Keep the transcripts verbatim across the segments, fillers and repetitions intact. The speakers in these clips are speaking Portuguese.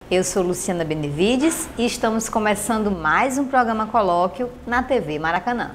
Eu sou Luciana Benevides e estamos começando mais um programa Colóquio na T V Maracanã.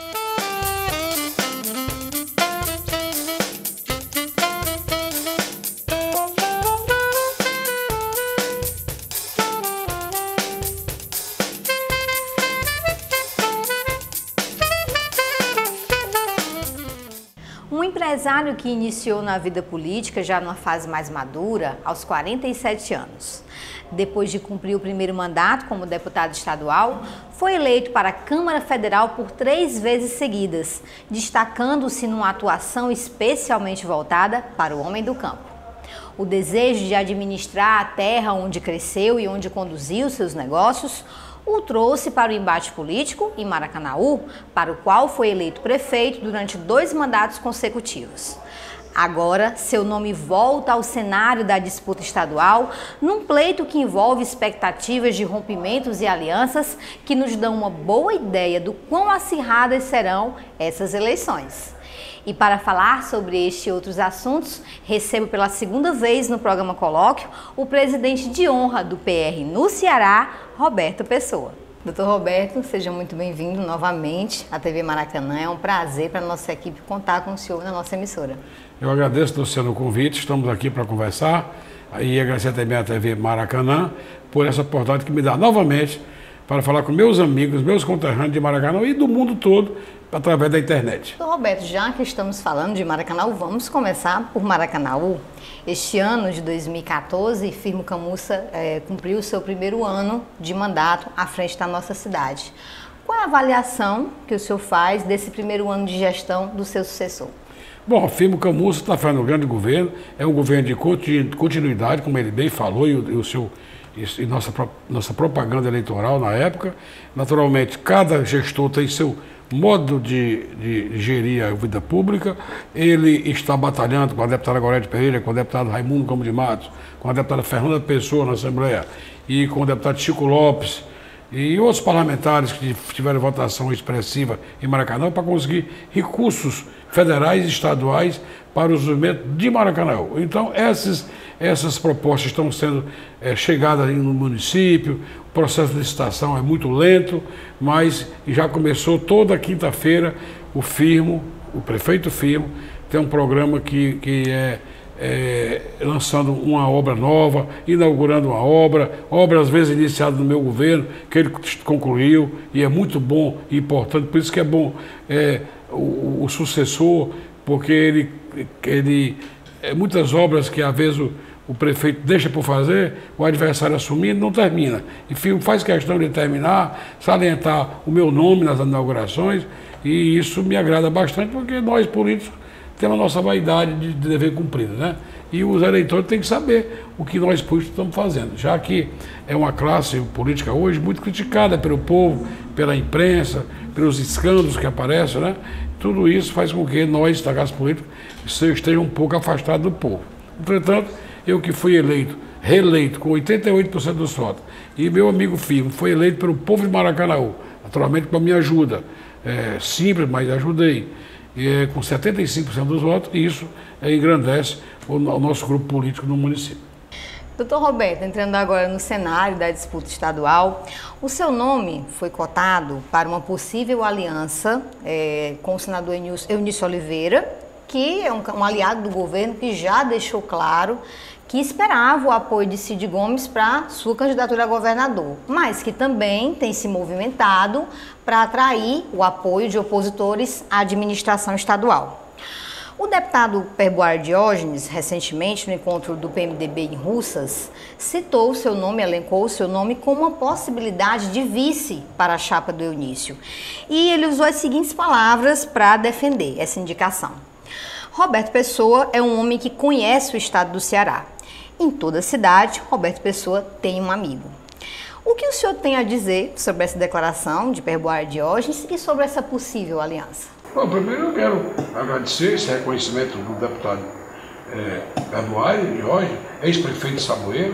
Um empresário que iniciou na vida política já numa fase mais madura, aos quarenta e sete anos. Depois de cumprir o primeiro mandato como deputado estadual, foi eleito para a Câmara Federal por três vezes seguidas, destacando-se numa atuação especialmente voltada para o homem do campo. O desejo de administrar a terra onde cresceu e onde conduziu seus negócios o trouxe para o embate político em Maracanaú, para o qual foi eleito prefeito durante dois mandatos consecutivos. Agora, seu nome volta ao cenário da disputa estadual, num pleito que envolve expectativas de rompimentos e alianças que nos dão uma boa ideia do quão acirradas serão essas eleições. E para falar sobre este e outros assuntos, recebo pela segunda vez no programa Colóquio o presidente de honra do P R no Ceará, Roberto Pessoa. Doutor Roberto, seja muito bem-vindo novamente à T V Maracanã. É um prazer para a nossa equipe contar com o senhor na nossa emissora. Eu agradeço, Luciano, o convite. Estamos aqui para conversar e agradecer também à T V Maracanã por essa oportunidade que me dá novamente para falar com meus amigos, meus conterrâneos de Maracanã e do mundo todo através da internet. Doutor Roberto, já que estamos falando de Maracanaú, vamos começar por Maracanaú. Este ano de dois mil e quatorze, Firmo Camussa é, cumpriu o seu primeiro ano de mandato à frente da nossa cidade. Qual é a avaliação que o senhor faz desse primeiro ano de gestão do seu sucessor? Bom, o Firmo Camussa está fazendo um grande governo, é um governo de continuidade, como ele bem falou, e o, e o seu, e nossa, nossa propaganda eleitoral na época. Naturalmente, cada gestor tem seu modo de, de gerir a vida pública. Ele está batalhando com a deputada Gorete Pereira, com o deputado Raimundo Campos de Matos, com a deputada Fernanda Pessoa na Assembleia e com o deputado Chico Lopes e outros parlamentares que tiveram votação expressiva em Maracanã para conseguir recursos federais e estaduais para o desenvolvimento de Maracanã. Então, essas, essas propostas estão sendo é, chegadas no município. O processo de licitação é muito lento, mas já começou toda quinta-feira o Firmo, o prefeito Firmo, tem um programa que, que é, é lançando uma obra nova, inaugurando uma obra, obra às vezes iniciada no meu governo, que ele concluiu, e é muito bom e importante, por isso que é bom é, o, o sucessor, porque ele, ele é, muitas obras que às vezes o o prefeito deixa por fazer, o adversário assumindo, não termina. Enfim, faz questão de terminar, salientar o meu nome nas inaugurações, e isso me agrada bastante, porque nós políticos temos a nossa vaidade de dever cumprido, né? E os eleitores têm que saber o que nós políticos estamos fazendo, já que é uma classe política hoje muito criticada pelo povo, pela imprensa, pelos escândalos que aparecem, né? Tudo isso faz com que nós, da classe política, estejam um pouco afastados do povo. Entretanto, eu que fui eleito, reeleito com oitenta e oito por cento dos votos, e meu amigo Firmo foi eleito pelo povo de Maracanaú, naturalmente com a minha ajuda, é, simples, mas ajudei, e, é, com setenta e cinco por cento dos votos, e isso é, engrandece o, o nosso grupo político no município. Doutor Roberto, entrando agora no cenário da disputa estadual, o seu nome foi cotado para uma possível aliança é, com o senador Eunício Oliveira, que é um, um aliado do governo que já deixou claro que esperava o apoio de Cid Gomes para sua candidatura a governador, mas que também tem se movimentado para atrair o apoio de opositores à administração estadual. O deputado Perboar Diógenes, recentemente, no encontro do P M D B em Russas, citou o seu nome, elencou o seu nome como uma possibilidade de vice para a chapa do Eunício. E ele usou as seguintes palavras para defender essa indicação. Roberto Pessoa é um homem que conhece o estado do Ceará. Em toda cidade, Roberto Pessoa tem um amigo. O que o senhor tem a dizer sobre essa declaração de Perboar Diógenes e sobre essa possível aliança? Bom, primeiro eu quero agradecer esse reconhecimento do deputado é, Perboar Diógenes, ex-prefeito de Saboeiro,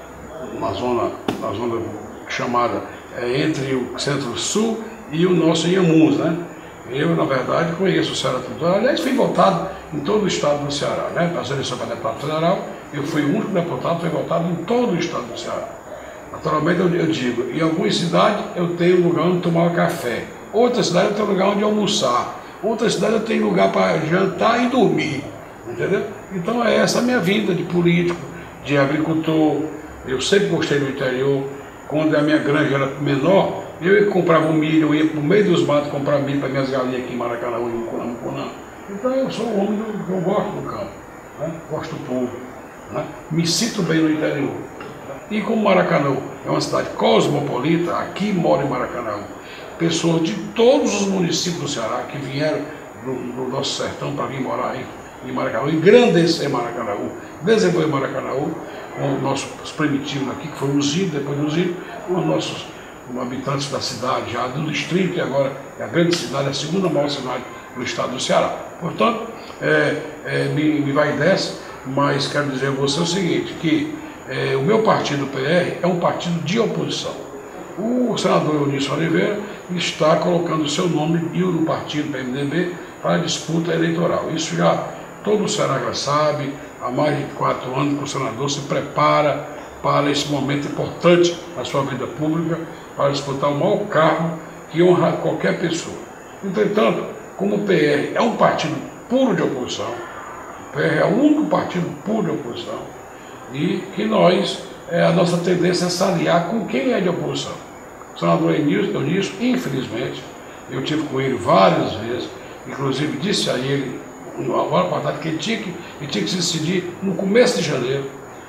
na zona, na zona chamada é, entre o Centro-Sul e o nosso Inhamuns, né? Eu, na verdade, conheço o Ceará tudo. Aliás, fui votado em todo o estado do Ceará, né? Para a eleição para deputado federal, Eu fui o único deputado que foi votado em todo o estado do Ceará. Naturalmente, eu, eu digo, em algumas cidades eu tenho lugar onde tomar café, outras cidades eu tenho lugar onde almoçar, outras cidades eu tenho lugar para jantar e dormir, entendeu? Então é essa a minha vida de político, de agricultor. Eu sempre gostei do interior. Quando a minha granja era menor, eu comprava um milho, eu ia para o meio dos matos comprar milho para minhas galinhas aqui em Maracanã e em Mucunã. Então eu sou um homem do, eu gosto do campo, né? Gosto do povo, né? Me sinto bem no interior. E como Maracanã é uma cidade cosmopolita, aqui mora em Maracanã pessoas de todos os municípios do Ceará que vieram do, do nosso sertão para vir morar aí em Maracanã, engrandecer Maracanã, desenvolver Maracanã, com os nossos primitivos aqui, que foram os índios, depois dos índios, com os nossos habitantes da cidade, já do distrito, e agora é a grande cidade, a segunda maior cidade do estado do Ceará. Portanto, é, é, me, me vai dessa, mas quero dizer a você o seguinte, que é, o meu partido, o P R, é um partido de oposição. O senador Eunício Oliveira está colocando o seu nome e o do partido P M D B para a disputa eleitoral. Isso já todo o Ceará já sabe, há mais de quatro anos que o senador se prepara para esse momento importante na sua vida pública, para disputar o maior cargo que honra qualquer pessoa. Entretanto, como o P R é um partido puro de oposição, o P R é o único partido puro de oposição, e que nós, é, a nossa tendência é se aliar com quem é de oposição. O senador Eunício, infelizmente, eu tive com ele várias vezes, inclusive disse a ele, agora para que ele tinha que, ele tinha que se decidir no começo de janeiro,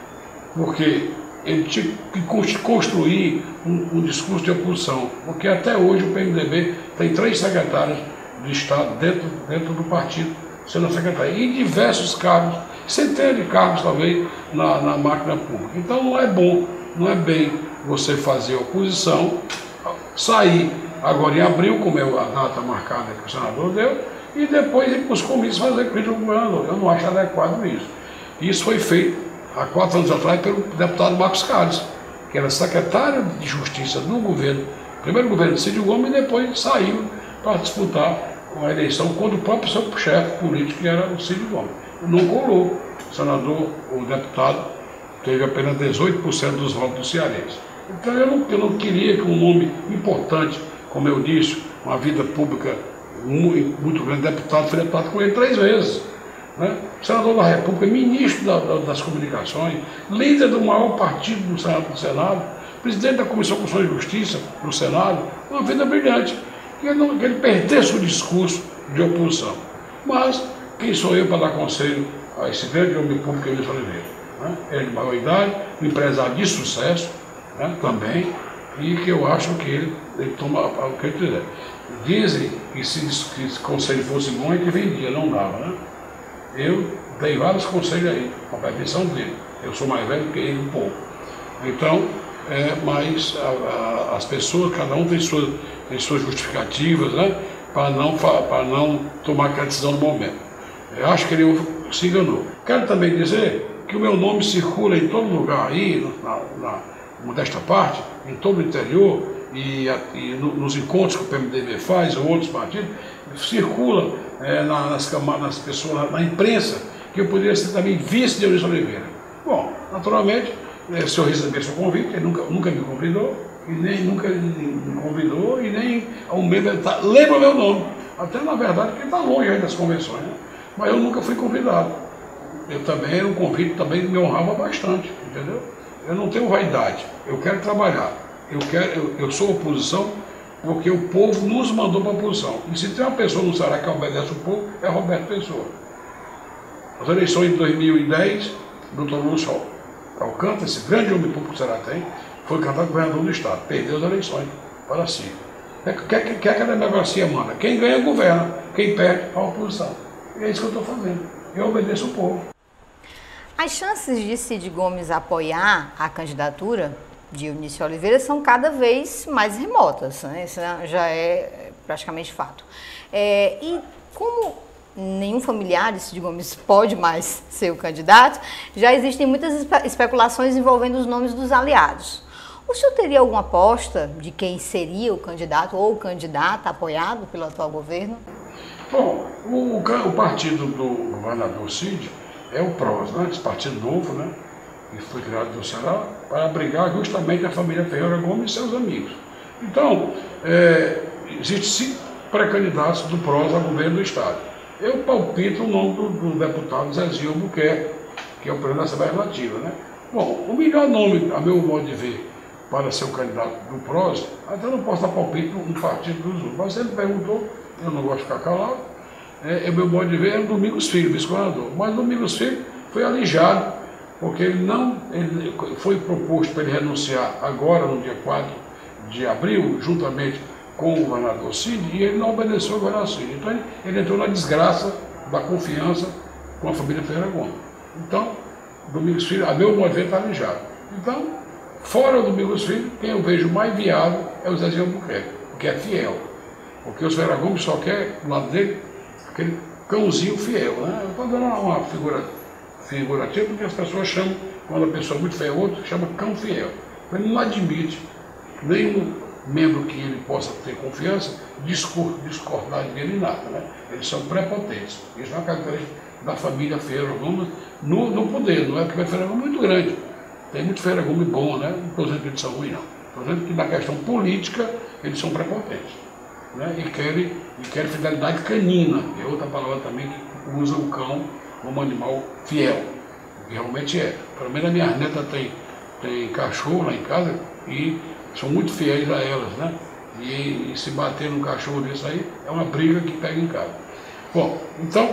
porque ele tinha que construir um, um discurso de oposição, porque até hoje o P M D B tem três secretários do Estado dentro, dentro do partido, sendo secretário, e diversos cargos, centenas de cargos talvez na, na máquina pública. Então não é bom, não é bem você fazer oposição, sair agora em abril, como é a data marcada que o senador deu, e depois ir para os comícios fazer crítica ao governador. Eu não acho adequado isso. Isso foi feito há quatro anos atrás pelo deputado Marcos Carlos, que era secretário de Justiça do governo, primeiro governo de Cid Gomes, e depois saiu para disputar a eleição contra o próprio seu chefe político, que era o Cid Gomes. Não colou. O senador, o deputado, teve apenas dezoito por cento dos votos do cearense. Então eu não, eu não queria que um nome importante, como eu disse, uma vida pública muito, muito grande, deputado, foi deputado com ele três vezes. Né? Senador da República, ministro da, da, das comunicações, líder do maior partido do Senado, do Senado, presidente da Comissão de Constituição e Justiça do Senado, uma vida brilhante. Que ele, não, que ele perdesse o discurso de oposição. Mas quem sou eu para dar conselho a esse grande homem público, Eunício Oliveira? Né? Ele é de maior idade, um empresário de sucesso, né? Também, e que eu acho que ele, ele toma o que ele quiser. Dizem que se, que se conselho fosse bom, é que vendia, não dava. Né? Eu dei vários conselhos aí, com a permissão dele. Eu sou mais velho que ele um pouco. Então, é, mas a, a, as pessoas, cada um tem suas, tem suas justificativas, né? Para não, para não tomar aquela decisão no momento. Eu acho que ele se enganou. Quero também dizer que o meu nome circula em todo lugar aí, na, na modesta parte, em todo o interior, e, e no, nos encontros que o P M D B faz, ou outros partidos, circula é, na, nas, nas pessoas, na imprensa, que eu poderia ser também vice de Eunício Oliveira. Bom, naturalmente, é, se eu receber seu convite, ele nunca, nunca me convidou, e nem nunca me convidou, e nem ao mesmo tá, lembra o meu nome. Até na verdade, porque ele está longe aí das convenções, né? Mas eu nunca fui convidado. Eu também era um convite, também me honrava bastante, entendeu? Eu não tenho vaidade, eu quero trabalhar. Eu, quero, eu, eu sou oposição porque o povo nos mandou para a oposição. E se tem uma pessoa no Ceará que obedece o povo, é Roberto Pessoa. As eleições de dois mil e dez, doutor Lúcio Alcântara, esse grande homem público que o Ceará tem, foi candidato governador do estado, perdeu as eleições para si. O que, que, que a democracia manda? Quem ganha governa, quem perde a oposição. E é isso que eu estou fazendo. Eu obedeço o povo. As chances de Cid Gomes apoiar a candidatura de Eunício Oliveira são cada vez mais remotas, né? Isso já é praticamente fato. É, e como nenhum familiar de Cid Gomes pode mais ser o candidato, já existem muitas espe especulações envolvendo os nomes dos aliados. O senhor teria alguma aposta de quem seria o candidato ou candidata apoiado pelo atual governo? Bom, o, o partido do governador Cid é o PROS, né? Esse partido novo, né? Que foi criado no Ceará para abrigar justamente a família Ferreira Gomes e seus amigos. Então, é, existem cinco pré-candidatos do PROS ao governo do Estado. Eu palpito o nome do, do deputado Zezinho Albuquerque, que é o presidente da Assembleia Legislativa, né? Bom, o melhor nome, a meu modo de ver, para ser o candidato do PROS, até não posso dar palpite no partido dos outros, mas ele perguntou, eu não gosto de ficar calado, é, é meu modo de ver, é o Domingos Filho, vice-governador. Mas o Domingos Filho foi alijado, porque ele não, ele foi proposto para ele renunciar agora, no dia quatro de abril, juntamente com o governador Cid, e ele não obedeceu ao governador Cid. Então ele, ele entrou na desgraça da confiança com a família Ferreira Gomes. Então, Domingos Filho, a meu modo de ver, está alijado. Então, fora o Domingos Filho, quem eu vejo mais viável é o Zezinho Albuquerque, que é fiel. Porque o Ferreira Gomes só quer, do lado dele, aquele cãozinho fiel. Né? Eu estou dando uma figura figurativa porque as pessoas chamam, quando a pessoa é muito fiel, outro chama cão fiel. Ele não admite nenhum membro que ele possa ter confiança discordar dele em nada. Né? Eles são prepotentes. Isso é uma característica da família Ferreira Gomes no, no poder. Não é porque a Ferreira Gomes é muito grande. Tem muito Ferreira Gomes bom, né? Não estou dizendo que eles são ruins, não. Estou dizendo que na questão política eles são prepotentes. Né? E, querem, e querem fidelidade canina, que é outra palavra também que usa o cão como animal fiel. Que realmente é. Pelo menos a minha neta tem, tem cachorro lá em casa e são muito fiéis a elas, né? E, e se bater num cachorro desse aí, é uma briga que pega em casa. Bom, então,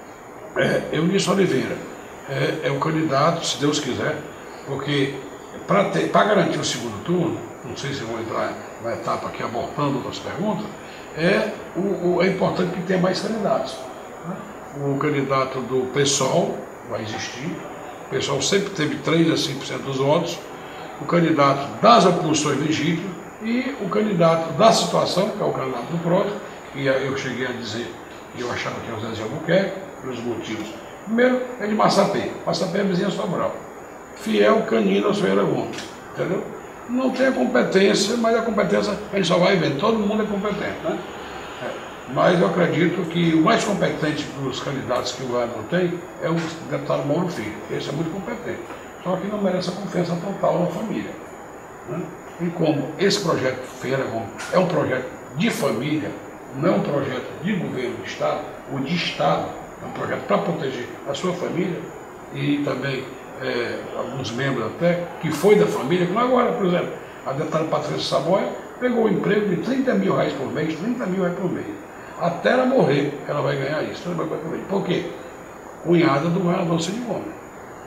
é, Eunice Oliveira é, é o candidato, se Deus quiser, porque para garantir o segundo turno, não sei se eu vou entrar na etapa aqui abortando outras perguntas, é, o, o, é importante que tenha mais candidatos. Né? O candidato do PSOL vai existir, o PSOL sempre teve três a cinco por cento dos votos, o candidato das oposições legítimas e o candidato da situação, que é o candidato do PROS, que eu cheguei a dizer que eu achava que é o Zezinho Albuquerque, pelos motivos. Primeiro, é de Massapê. Massapé é vizinha Sobral. Fiel, canino, aos Ferreira Gomes. Entendeu? Não tem a competência, mas a competência a gente só vai vendo. Todo mundo é competente, né? É. Mas eu acredito que o mais competente dos candidatos que o governador tem é o deputado Mauro Filho. Esse é muito competente. Só que não merece a confiança total na família. Né? E como esse projeto Ferreira Gomes é um projeto de família, não é um projeto de governo de Estado, ou de Estado, é um projeto para proteger a sua família e também é, alguns membros até, que foi da família, como agora, por exemplo, a deputada Patrícia Saboia pegou um emprego de trinta mil reais por mês, trinta mil reais por mês. Até ela morrer, ela vai ganhar isso. Por quê? Cunhada do governador Cid Gomes.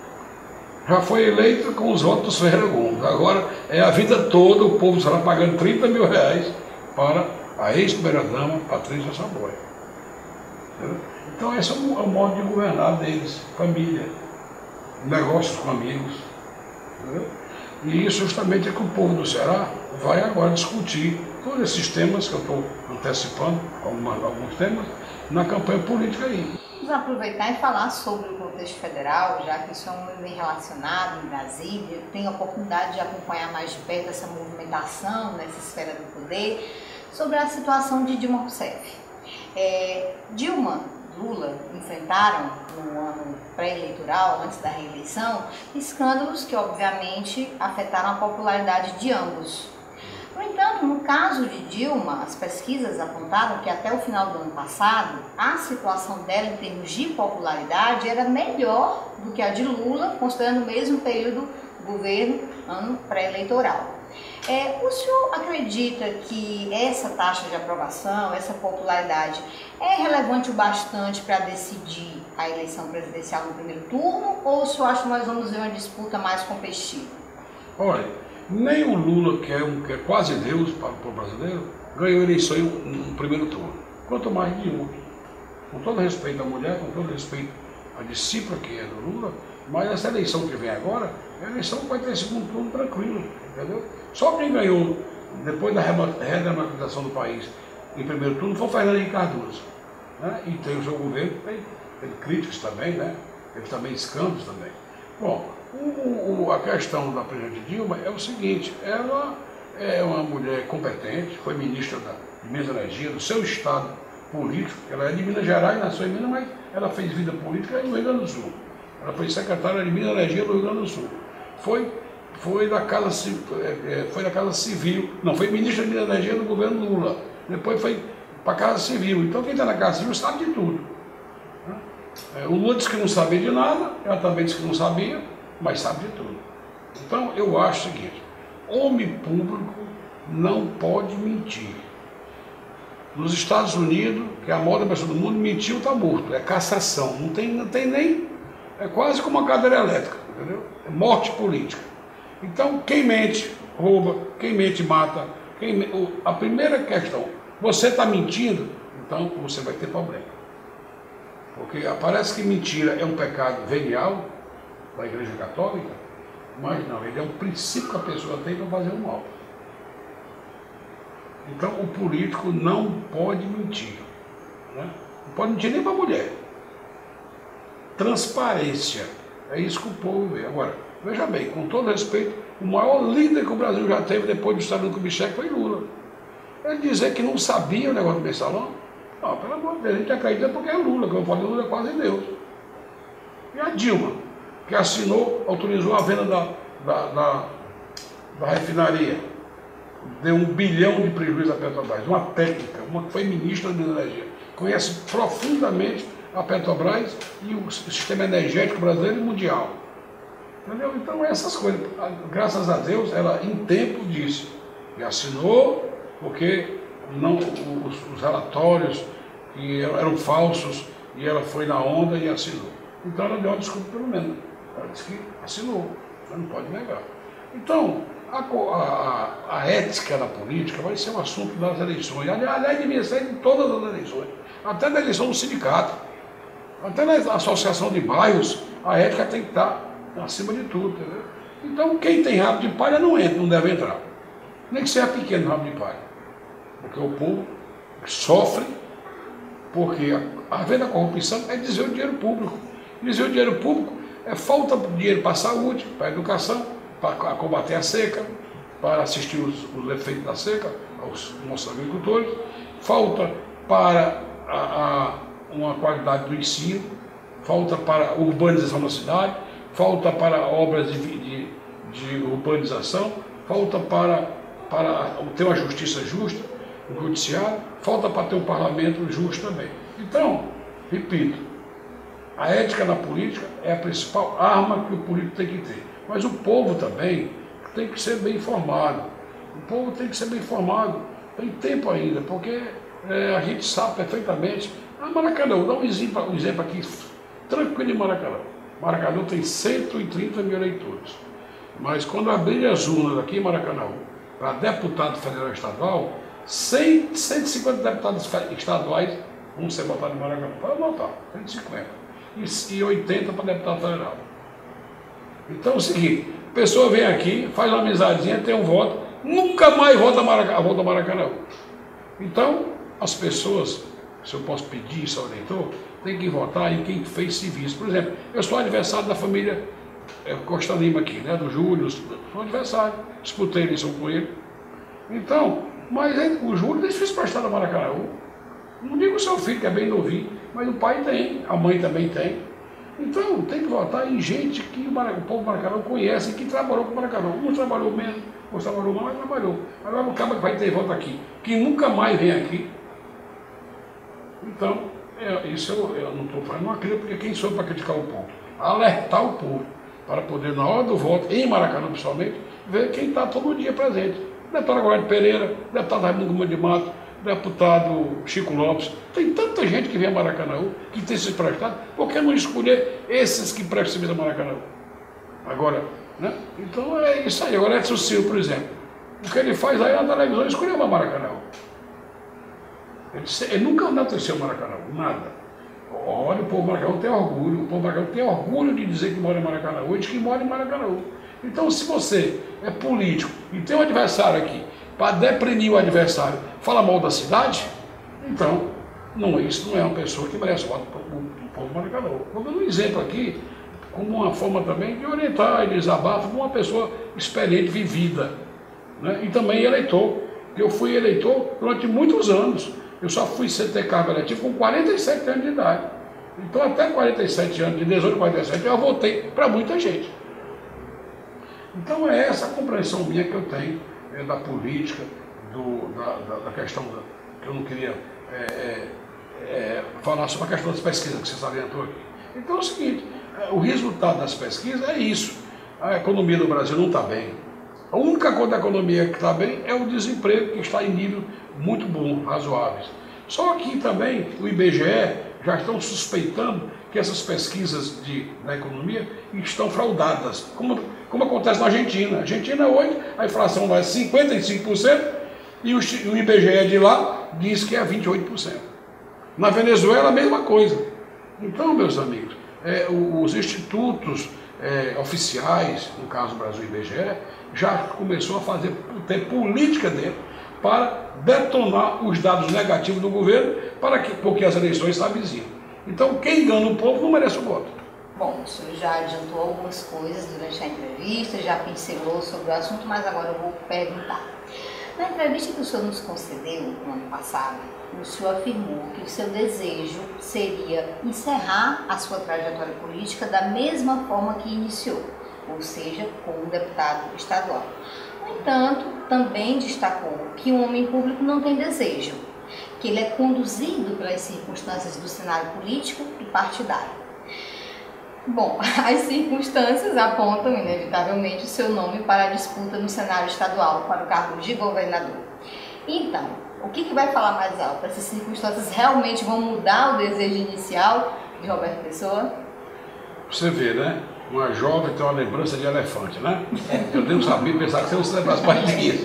Já foi eleita com os votos dos Ferreira Gomes. Agora é a vida toda o povo estará pagando trinta mil reais para a ex-primeira-dama Patrícia Saboia. Entendeu? Então esse é o modo de governar deles, família, negócios com amigos. Entendeu? E isso justamente é que o povo do Ceará vai agora discutir todos esses temas que eu estou antecipando, algumas, alguns temas, na campanha política aí. Vamos aproveitar e falar sobre o contexto federal, já que isso é um bem relacionado em Brasília, eu tenho a oportunidade de acompanhar mais de perto essa movimentação nessa esfera do poder, sobre a situação de Dilma Rousseff. É, Dilma e Lula enfrentaram, no ano pré-eleitoral, antes da reeleição, escândalos que obviamente afetaram a popularidade de ambos. No entanto, no caso de Dilma, as pesquisas apontaram que até o final do ano passado, a situação dela em termos de popularidade era melhor do que a de Lula, considerando o mesmo período do governo, ano pré-eleitoral. É, o senhor acredita que essa taxa de aprovação, essa popularidade, é relevante o bastante para decidir a eleição presidencial no primeiro turno, ou o senhor acha que nós vamos ver uma disputa mais competitiva? Olha, nem o Lula, que é, um, que é quase Deus para o povo brasileiro, ganhou eleição no primeiro turno. Quanto mais Dilma. Com todo respeito à mulher, com todo respeito à discípula que é do Lula, mas essa eleição que vem agora, a eleição vai ter segundo turno tranquilo, entendeu? Só quem ganhou, depois da redemocratização do país, em primeiro turno, foi o Fernando Henrique Cardoso. Né? E tem o seu governo, tem, tem críticas também, né? Teve também escândalos também. Bom, o, o, a questão da presidente Dilma é o seguinte, ela é uma mulher competente, foi ministra da, de Minas Energia, do seu estado político, ela é de Minas Gerais, nasceu em Minas, mas ela fez vida política no Rio Grande do Sul. Ela foi secretária de Minas e Energia do Rio Grande do Sul. Foi, foi, da casa, foi da Casa Civil, não, foi ministra de Minas e Energia do governo Lula. Depois foi para a Casa Civil. Então quem está na Casa Civil sabe de tudo. O Lula disse que não sabia de nada, ela também disse que não sabia, mas sabe de tudo. Então eu acho o seguinte, homem público não pode mentir. Nos Estados Unidos, que é a maior pessoa do mundo, mentiu, está morto, é cassação, não tem, não tem nem, é quase como uma cadeira elétrica, entendeu? É morte política. Então quem mente, rouba, quem mente, mata. Quem, a primeira questão, você está mentindo, então você vai ter problema. Porque parece que mentira é um pecado venial da Igreja Católica, mas não, ele é um princípio que a pessoa tem para fazer o mal. Então o político não pode mentir, né? Não pode mentir nem para a mulher. Transparência, é isso que o povo vê. Agora, veja bem, com todo respeito, o maior líder que o Brasil já teve depois do Estado do Kubitschek foi Lula. Ele dizer que não sabia o negócio do mensalão, não, pelo amor de Deus, a gente acredita porque é Lula, que eu falo, Lula é quase Deus. E a Dilma, que assinou, autorizou a venda da, da, da, da refinaria, deu um bilhão de prejuízo à Petrobras, uma técnica, uma que foi ministra da Energia, conhece profundamente a Petrobras e o sistema energético brasileiro e mundial. Entendeu? Então essas coisas, graças a Deus, ela em tempo disse, e assinou, porque não, os, os relatórios que eram falsos e ela foi na onda e assinou. Então ela deu uma desculpa pelo menos. Ela disse que assinou, você não pode negar. Então, a, a, a ética na política vai ser um assunto das eleições. Aliás, devia ser de todas as eleições, até da eleição do sindicato, até na associação de bairros, a ética tem que estar acima de tudo. Entendeu? Então, quem tem rabo de palha não entra, não deve entrar. Nem que seja pequeno rabo de palha. Porque o povo sofre, porque a, a venda da corrupção é desvio de dinheiro público. Desvio de dinheiro público é falta de dinheiro para a saúde, para a educação, para combater a seca, para assistir os, os efeitos da seca aos nossos agricultores, falta para a, a, uma qualidade do ensino, falta para a urbanização da cidade, falta para obras de, de, de urbanização, falta para, para ter uma justiça justa, um judiciário, falta para ter um parlamento justo também. Então, repito, a ética na política é a principal arma que o político tem que ter. Mas o povo também tem que ser bem informado. O povo tem que ser bem informado. Tem tempo ainda, porque é, a gente sabe perfeitamente. Ah, Maracanã, vou dar um exemplo, um exemplo aqui, tranquilo em Maracanã. Maracanã tem cento e trinta mil eleitores. Mas quando abrir as urnas aqui em Maracanã, para deputado federal e estadual, cem, cento e cinquenta deputados estaduais vão ser votados em Maracanã. Pode anotar, cento e cinquenta. E oitenta para deputado federal. Então é o seguinte, a pessoa vem aqui, faz uma amizadezinha, tem um voto, nunca mais vota Maracanã, volta Maracanã. Então, as pessoas, se eu posso pedir isso ao eleitor, tem que votar em quem fez civis. Por exemplo, eu sou aniversário da família é, Costa Lima aqui, né, do Júlio, sou aniversário, disputei eleição com ele. Então, mas ele, o Júlio é difícil para estar no Maracanã. Não digo o seu filho, que é bem novinho, mas o pai tem, a mãe também tem. Então, tem que votar em gente que o, Maracanã, o povo do Maracanã conhece, que trabalhou com o Maracanã. Um trabalhou menos, outro trabalhou mais, mas trabalhou. Agora o cara que vai ter voto aqui, que nunca mais vem aqui. Então, é, isso eu, eu não estou fazendo uma crítica, porque quem sou para criticar o povo? Alertar o povo, para poder, na hora do voto, em Maracanã principalmente, ver quem está todo dia presente. Deputado Guarda Pereira, deputado Raimundo Gomes de Mato, deputado Chico Lopes, tem tanta gente que vem a Maracanã, que tem se prestado, por que não escolher esses que prestam serviço a Maracanã? Agora, né? Então é isso aí. Agora Edson Silva, por exemplo, o que ele faz aí na televisão, escolheu uma Maracanã. Ele, ele nunca enalteceu o Maracanã, nada. Olha, o povo Maracanã tem orgulho, o povo Maracanã tem orgulho de dizer que mora em Maracanã, e de que mora em Maracanã. Então, se você é político e tem um adversário aqui, para deprimir o adversário, fala mal da cidade, então, não, isso não é uma pessoa que merece voto para o povo Maracanã. Vou dar um exemplo aqui, como uma forma também de orientar e desabafo de uma pessoa experiente, vivida, né? E também eleitor. Eu fui eleitor durante muitos anos. Eu só fui ter cargo eletivo com quarenta e sete anos de idade. Então, até quarenta e sete anos, de dezoito a quarenta e sete, eu votei para muita gente. Então, é essa a compreensão minha que eu tenho é, da política, do, da, da, da questão da, que eu não queria é, é, é, falar sobre a questão das pesquisas que você salientou aqui. Então, é o seguinte, é, o resultado das pesquisas é isso. A economia do Brasil não está bem. A única coisa da economia que está bem é o desemprego, que está em nível muito bom, razoáveis. Só que também o I B G E já estão suspeitando que essas pesquisas de, da economia estão fraudadas, como, como acontece na Argentina. A Argentina hoje, a inflação lá é cinquenta e cinco por cento e o, o I B G E de lá diz que é vinte e oito por cento. Na Venezuela a mesma coisa. Então, meus amigos, é, os institutos é, oficiais, no caso do Brasil I B G E, já começou a fazer, ter política dentro para detonar os dados negativos do governo, para que, porque as eleições se avizinham. Então, quem engana o povo não merece o voto. Bom, o senhor já adiantou algumas coisas durante a entrevista, já pincelou sobre o assunto, mas agora eu vou perguntar. Na entrevista que o senhor nos concedeu no ano passado, o senhor afirmou que o seu desejo seria encerrar a sua trajetória política da mesma forma que iniciou, ou seja, como deputado estadual. No entanto, também destacou que o homem público não tem desejo, que ele é conduzido pelas circunstâncias do cenário político e partidário. Bom, as circunstâncias apontam, inevitavelmente, o seu nome para a disputa no cenário estadual para o cargo de governador. Então, o que, que vai falar mais alto? Essas circunstâncias realmente vão mudar o desejo inicial de Roberto Pessoa? Você vê, né? Uma jovem tem uma lembrança de elefante, né? Eu devo saber pensar que você não se lembrasse mais disso.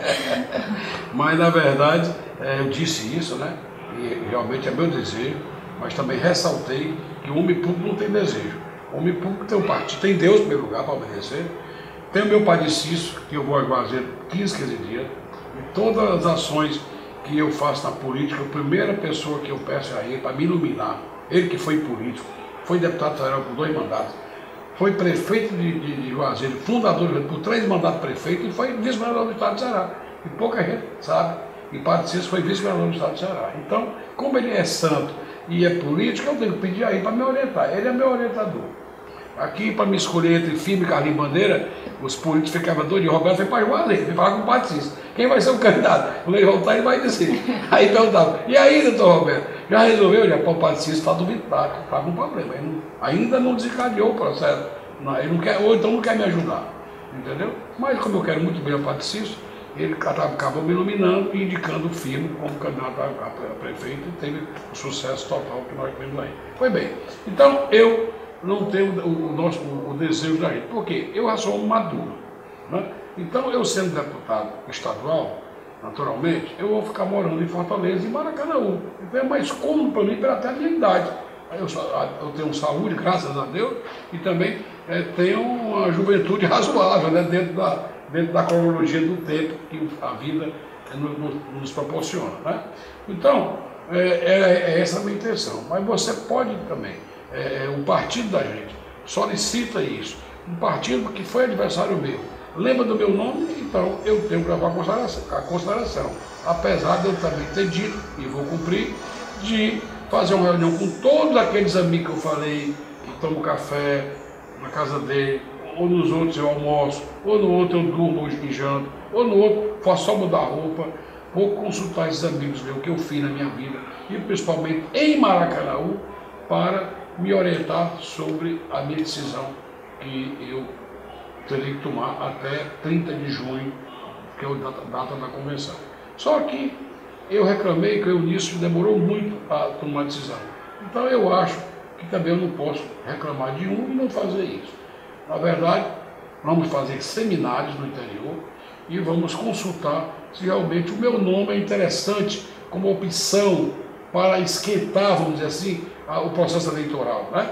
Mas, na verdade, eu disse isso, né? E realmente é meu desejo, mas também ressaltei que o homem público não tem desejo. O homem público tem um partido, tem Deus em primeiro lugar para obedecer. Tem o meu pai de Cício, que eu vou fazer quinze, quinze dias. E todas as ações que eu faço na política, a primeira pessoa que eu peço a ele para me iluminar, ele que foi político, foi deputado federal por dois mandatos, foi prefeito de, de, de Juazeiro, fundador por três mandatos prefeito e foi vice-governador do estado de Ceará. E pouca gente sabe. E Padre Cício foi vice-governador do estado de Ceará. Então, como ele é santo e é político, eu tenho que pedir a ele para me orientar. Ele é meu orientador. Aqui, para me escolher entre Firmo e Carlinhos Bandeira, os políticos ficavam doidos. E Roberto foi para Juazeiro, foi falar com o Padre Cício. Quem vai ser o candidato? Quando ele voltar, ele vai dizer. Aí perguntava, e aí, doutor Roberto? Já resolveu? Já, o Padre Cício está duvidado, está com problema. Ele não, ainda não desencadeou o processo. Não, ele não quer, ou então não quer me ajudar. Entendeu? Mas como eu quero muito bem o Padre Cício, ele acabou me iluminando e indicando o Firmo como candidato a, a prefeito e teve o sucesso total que nós temos aí. Foi bem. Então, eu não tenho o, o, nosso, o, o desejo da gente. Por quê? Eu já sou um maduro. Né? Então, eu sendo deputado estadual, naturalmente, eu vou ficar morando em Fortaleza e em Maracanaú. Então, é mais cômodo para mim pela até a minha idade. Eu, eu tenho saúde, graças a Deus, e também é, tenho uma juventude razoável, né, dentro, da, dentro da cronologia do tempo que a vida nos, nos proporciona. Né? Então, é, é, é essa a minha intenção. Mas você pode também, é, o partido da gente solicita isso. Um partido que foi adversário meu, lembra do meu nome, então eu tenho que levar a consideração, a consideração. Apesar de eu também ter dito, e vou cumprir, de fazer uma reunião com todos aqueles amigos que eu falei, que tomo café na casa dele, ou nos outros eu almoço, ou no outro eu durmo e janto, ou no outro faço só mudar roupa, vou consultar esses amigos meus, o que eu fiz na minha vida, e principalmente em Maracanaú, para me orientar sobre a minha decisão que eu terei que tomar até trinta de junho, que é a data, data da convenção. Só que eu reclamei que o Eunício demorou muito a tomar decisão. Então eu acho que também eu não posso reclamar de um e não fazer isso. Na verdade, vamos fazer seminários no interior e vamos consultar se realmente o meu nome é interessante como opção para esquentar, vamos dizer assim, o processo eleitoral. Né?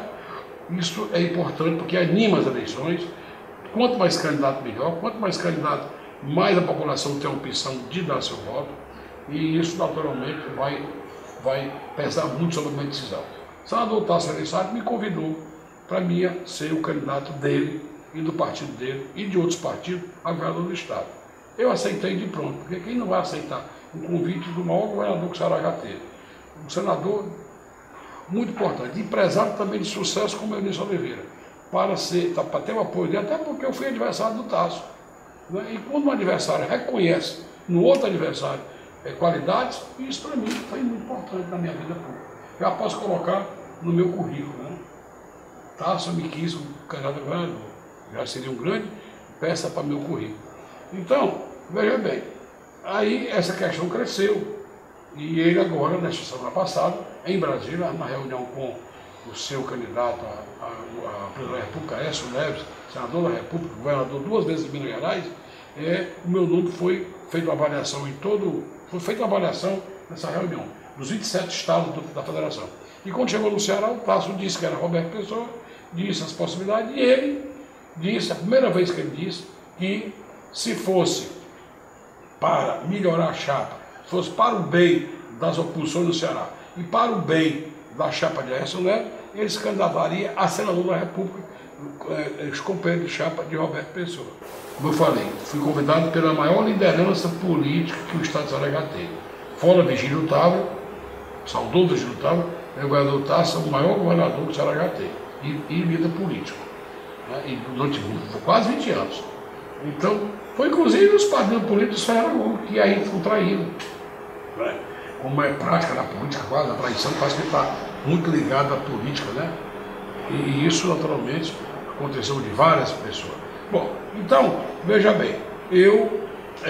Isso é importante porque anima as eleições. Quanto mais candidato, melhor. Quanto mais candidato, mais a população tem a opção de dar seu voto. E isso, naturalmente, vai, vai pesar muito sobre a minha decisão. O senador Tasso Gereissati me convidou para mim ser o candidato dele e do partido dele e de outros partidos a governador do Estado. Eu aceitei de pronto, porque quem não vai aceitar um convite do maior governador que o Ceará já teve? Um senador, muito importante. Empresário também de sucesso, como Eunice Oliveira, para, ser, para ter o apoio dele, até porque eu fui adversário do Tasso. Né? E quando um adversário reconhece no outro adversário é, qualidades, isso para mim foi muito importante na minha vida pública. Já posso colocar no meu currículo. Né? Tasso me quis um candidato a governador, já seria um grande peça para meu currículo. Então, veja bem, aí essa questão cresceu. E ele agora, nesta semana passada, em Brasília, na reunião com o seu candidato a, a, a presidente da República, Aécio Neves, senador da República, governador duas vezes de Minas Gerais, é, o meu nome foi feita uma avaliação em todo, foi feita uma avaliação nessa reunião, dos vinte e sete estados do, da federação. E quando chegou no Ceará, o Tasso disse que era Roberto Pessoa, disse as possibilidades, e ele disse, a primeira vez que ele disse, que se fosse para melhorar a chapa, se fosse para o bem das oposições no Ceará e para o bem da chapa de Aécio Neves, ele se candidataria a senador da República, os companheiros de chapa de Roberto Pessoa. Como eu falei, fui convidado pela maior liderança política que o Estado de Ceará teve. Fora Virgílio Távora, saudoso Virgílio Távora, o governador Tasso é o maior governador que o Ceará teve, e, e líder político, né? E durante quase vinte anos. Então, foi inclusive os padrinhos políticos que aí foram traídos. Como é prática na política, quase a traição parece que está muito ligada à política, né? E isso, naturalmente, aconteceu de várias pessoas. Bom, então, veja bem, eu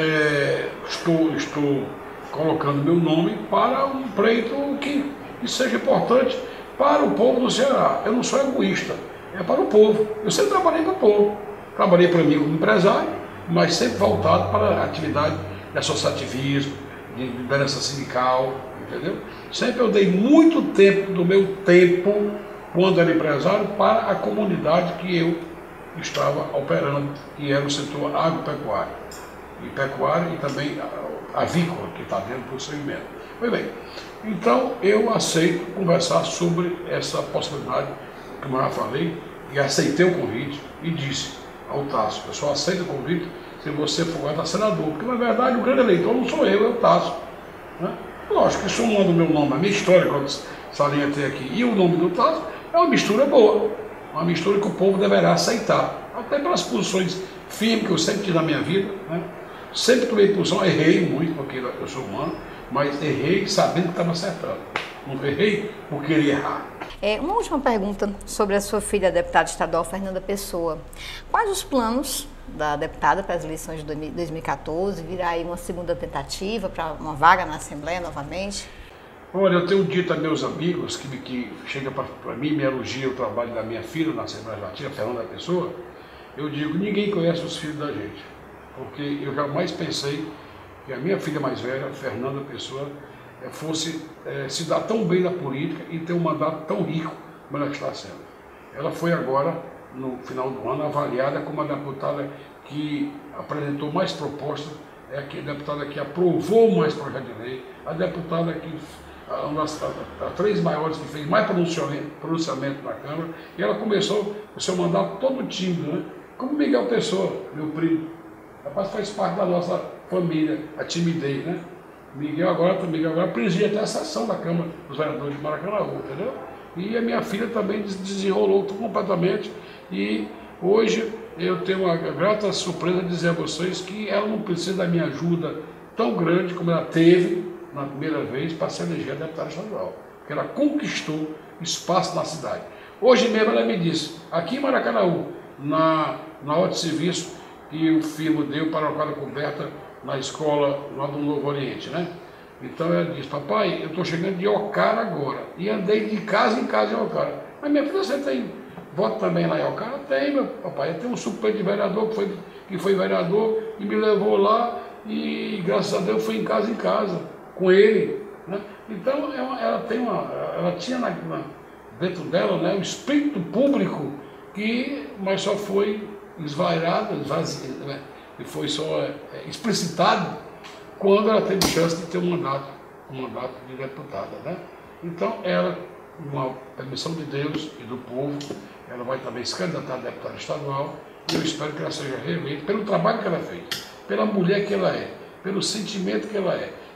é, estou, estou colocando meu nome para um pleito que, que seja importante para o povo do Ceará. Eu não sou egoísta, é para o povo. Eu sempre trabalhei para o povo. Trabalhei para mim como empresário, mas sempre voltado para a atividade de associativismo, de liderança sindical, entendeu? Sempre eu dei muito tempo do meu tempo, quando era empresário, para a comunidade que eu estava operando, que era o setor agropecuário, e pecuário e também avícola, que está dentro do segmento. Pois bem, então eu aceito conversar sobre essa possibilidade, como eu já falei, e aceitei o convite e disse ao Tasso, eu só aceito o convite se você for candidato a senador, porque na verdade o grande eleitor não sou eu, é o Tasso. Né? Lógico que somando o meu nome, a minha história, quando salientei aqui, e o nome do Tasso, é uma mistura boa, uma mistura que o povo deverá aceitar, até pelas posições firmes que eu sempre tive na minha vida, né? Sempre tomei posição, errei muito, porque eu sou humano, mas errei sabendo que estava acertando, não errei por querer errar. É, uma última pergunta sobre a sua filha, a deputada estadual Fernanda Pessoa. Quais os planos da deputada para as eleições de dois mil e quatorze? Virá aí uma segunda tentativa para uma vaga na Assembleia novamente? Olha, eu tenho dito a meus amigos que, que chegam para mim e me elogiam o trabalho da minha filha na Assembleia Legislativa, Fernanda Pessoa, eu digo, ninguém conhece os filhos da gente, porque eu jamais pensei que a minha filha mais velha, Fernanda Pessoa, fosse é, se dar tão bem na política e ter um mandato tão rico como ela está sendo. Ela foi agora, no final do ano, avaliada como a deputada que apresentou mais propostas, é a deputada que aprovou mais projetos de lei, a deputada que, uma das três maiores que fez mais pronunciamento, pronunciamento na Câmara, e ela começou o seu mandato todo tímido, né? Como Miguel Pessoa, meu primo. Rapaz, faz parte da nossa família, a timidez, né? Miguel agora, Miguel agora presidia até a sessão da Câmara dos Vereadores de Maracanã, entendeu? E a minha filha também desenrolou completamente. E hoje eu tenho uma grata surpresa de dizer a vocês que ela não precisa da minha ajuda tão grande como ela teve na primeira vez para se eleger deputada estadual. Porque ela conquistou espaço na cidade. Hoje mesmo ela me disse, aqui em Maracanã, na, na hora de serviço que o firmo deu para a quadra coberta na escola lá do Novo Oriente, né? Então ela disse, papai, eu estou chegando de Ocara agora, e andei de casa em casa em Ocara. Mas minha filha, você tem voto também lá em Ocara? Tem, meu papai, eu tenho um suplente de vereador que foi, que foi vereador e me levou lá e graças a Deus fui em casa em casa, com ele, né? Então ela, ela tem uma, ela tinha na, na, dentro dela, né, um espírito público que, mas só foi esvairado, esvaziado, né? E foi só é, explicitado quando ela teve chance de ter um mandato, um mandato de deputada, né? Então ela, uma permissão de Deus e do povo, ela vai também se candidatar a deputada estadual e eu espero que ela seja reeleita pelo trabalho que ela fez, pela mulher que ela é, pelo sentimento que ela é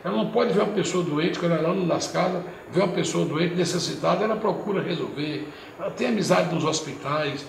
Ela não pode ver uma pessoa doente, quando ela anda nas casas, vê uma pessoa doente, necessitada, ela procura resolver. Ela tem amizade nos hospitais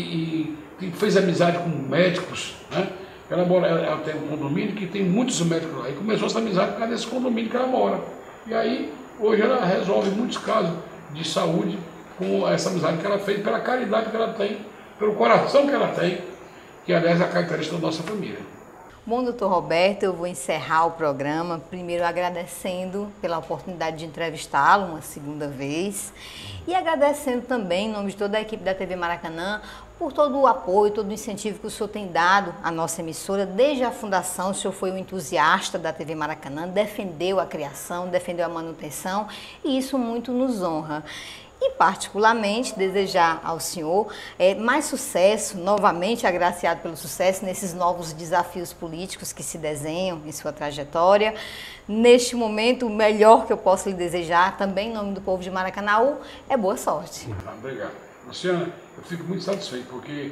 e, e fez amizade com médicos, né? Ela, mora, ela tem um condomínio que tem muitos médicos lá. E começou essa amizade por causa desse condomínio que ela mora. E aí, hoje ela resolve muitos casos de saúde com essa amizade que ela fez, pela caridade que ela tem, pelo coração que ela tem, que aliás é a característica da nossa família. Bom, doutor Roberto, eu vou encerrar o programa, primeiro agradecendo pela oportunidade de entrevistá-lo uma segunda vez e agradecendo também, em nome de toda a equipe da T V Maracanã, por todo o apoio, todo o incentivo que o senhor tem dado à nossa emissora. Desde a fundação, o senhor foi um entusiasta da T V Maracanã, defendeu a criação, defendeu a manutenção e isso muito nos honra. E, particularmente, desejar ao senhor é, mais sucesso, novamente agraciado pelo sucesso nesses novos desafios políticos que se desenham em sua trajetória. Neste momento, o melhor que eu posso lhe desejar, também em nome do povo de Maracanaú, é boa sorte. Obrigado. Luciana, eu fico muito satisfeito, porque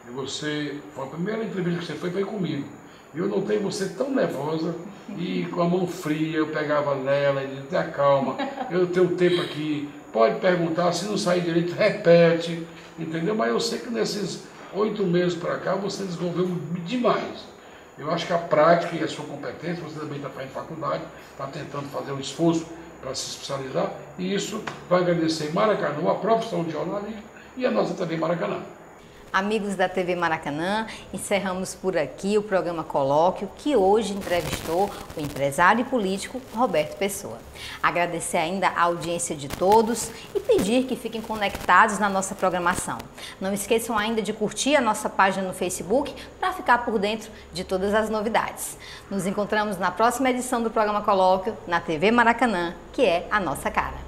você, a primeira entrevista que você foi, foi comigo. Eu notei você tão nervosa e com a mão fria, eu pegava nela e dizia, calma, eu tenho tempo aqui, pode perguntar, se não sair direito, repete, entendeu? Mas eu sei que nesses oito meses para cá você desenvolveu demais. Eu acho que a prática e a sua competência, você também está fazendo faculdade, está tentando fazer um esforço para se especializar, e isso vai agradecer Maracanã, a profissão de jornalista e a nossa T V Maracanã. Amigos da T V Maracanã, encerramos por aqui o programa Colóquio, que hoje entrevistou o empresário e político Roberto Pessoa. Agradecer ainda a audiência de todos e pedir que fiquem conectados na nossa programação. Não esqueçam ainda de curtir a nossa página no Facebook para ficar por dentro de todas as novidades. Nos encontramos na próxima edição do programa Colóquio, na T V Maracanã, que é a nossa cara.